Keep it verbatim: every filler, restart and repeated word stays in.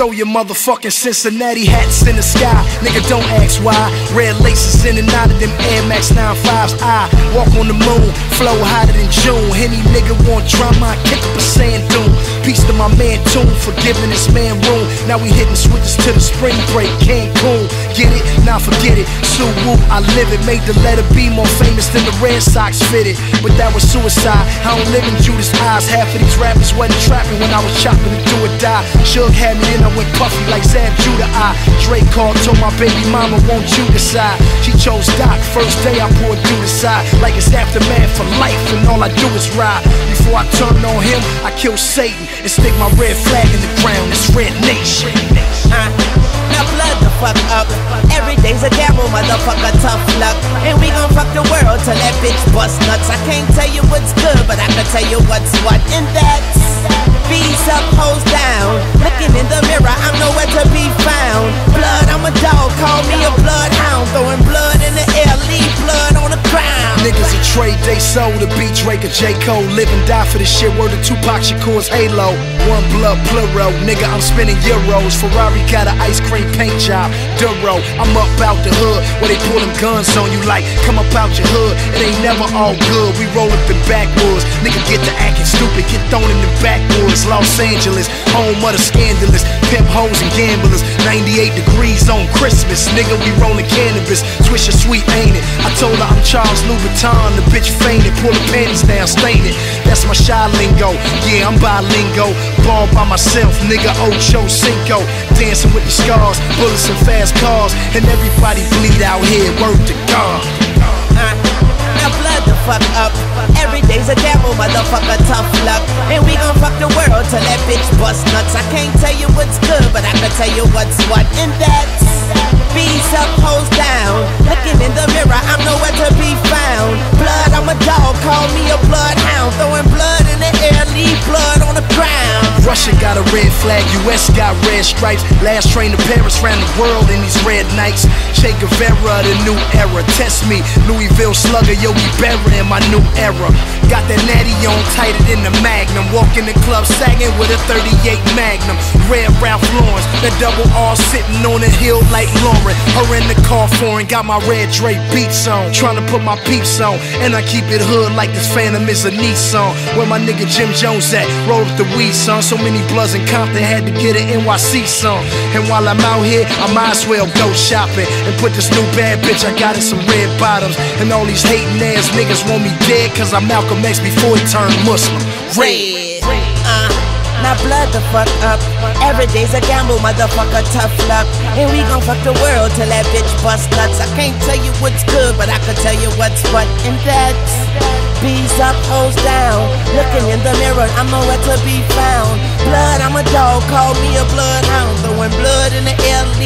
throw your motherfucking Cincinnati hats in the sky. Nigga, don't ask why. Red laces in and out of them Air Max nine fives. I walk on the moon, flow hotter than June. Any nigga want drama, I kick up a sand dune. Peace to my man Tune for giving this man room. Now we hitting switches to the spring break, Cancun. Get it? Now forget it. Sue Woo, I live it. Made the letter B more famous than the Red Sox fitted. But that was suicide. I don't live in Judas' eyes. Half of these rappers wasn't trapping when I was chopping to do or die. Suge had me in, I went puffy like Zab Judah. I Drake called, told my baby mama, won't you decide? She chose Doc. First day I poured through the side like it's aftermath for life, and all I do is ride. Before I turn on him, I kill Satan and stick my red flag in the ground. It's Red Nation. Uh, now blood the fuck up. Every day's a gamble, motherfucker, tough luck. And we gon' fuck the world till that bitch bust nuts. I can't tell you what's good, but I can tell you what's what. And that's B's up, hoes down. Looking in the mirror, I'm nowhere to be found. Blood, I'm a dog, call me a bloodhound. Throwing blood in the air, leave blood on the ground. Niggas a trade they sold to beat Drake or J. Cole. Live and die for this shit, word of Tupac Shakur's Halo. One blood plural, nigga, I'm spending euros. Ferrari got an ice cream paint job, Duro. I'm up out the hood, where they pull them guns on you like, come up out your hood. It ain't never all good, we roll up in backwoods. Nigga get to acting stupid, get thrown in the backwoods. Los Angeles, home of the scandalous, pimp hoes and gamblers. Ninety-eight degrees on Christmas, nigga, we rolling cannabis. Swisher sweet, ain't it? I told her I'm Charles Louboutin, the bitch fainted. Pull the panties down, stain it. That's my shy lingo, yeah, I'm bilingo. Ball by myself, nigga, Ocho Cinco. Dancing with the scars, bullets and fast cars. And everybody bleed out here, word to God. Uh, now blood the fuck up. Every day's a gamble, motherfucker, tough luck. And we gon' fuck the world till that bitch bust nuts. I can't tell you what's good, but I can tell you what's what. And that's B's up, hoes down. Looking in the mirror, I'm nowhere to be found. Blood, I'm a dog, call me a bloodhound. Throwing blood in the air, leave blood on the ground. Russia got a red flag, U S got red stripes. Last train to Paris, round the world in these red nights. Che Guevara, the new era. Test me, Louisville Slugger, Yogi Berra in my new era. Got that natty on tighter than the Magnum. Walk in the club sagging with a thirty-eight Magnum. Red Ralph Lauren, that double R sitting on a hill like Lauren. Her in the car foreign, got my red Drake beats on. Trying to put my peeps on, and I keep it hood like this Phantom is a Nissan. Where my nigga Jim Jones at? Roll up the weed, son. So many bloods in Compton, had to get an N Y C song. And while I'm out here, I might as well go shopping and put this new bad bitch I got in some red bottoms. And all these hating ass niggas want me dead, cause I'm Malcolm X before he turned Muslim. Red. Uh, now blood the fuck up. Every day's a gamble, motherfucker, tough luck. And we gon' fuck the world till that bitch bust nuts. I can't tell you what's good, but I can tell you what's what. And that's B's up, hoes down. Looking in the mirror, I'm nowhere to be found. Blood, I'm a dog, call me a bloodhound. Throwing blood in the air,